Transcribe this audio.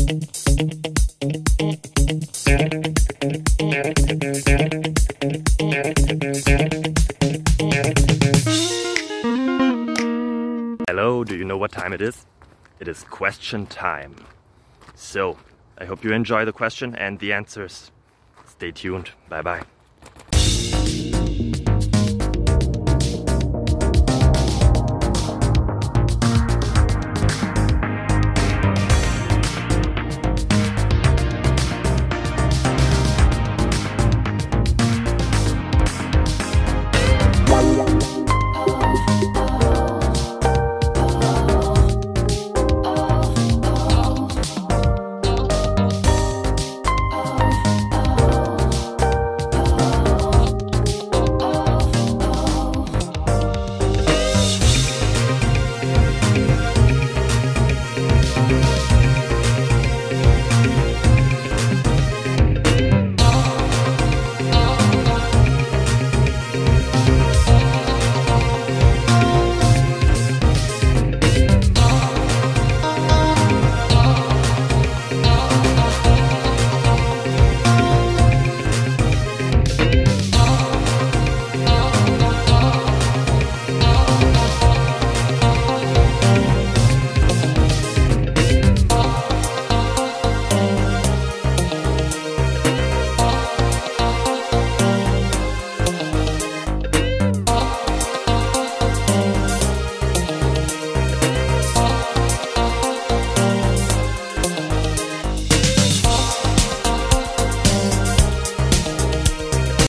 Hello, do you know what time it is? It is question time. So, I hope you enjoy the question and the answers. Stay tuned. Bye bye.